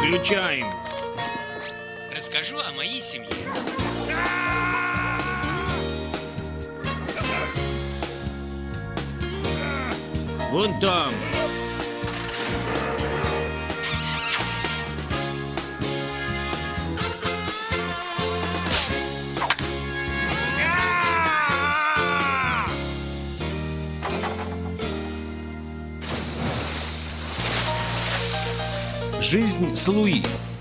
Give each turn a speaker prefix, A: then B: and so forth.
A: Включаем.
B: Расскажу о моей семье.
A: Вон там. Жизнь с Луи.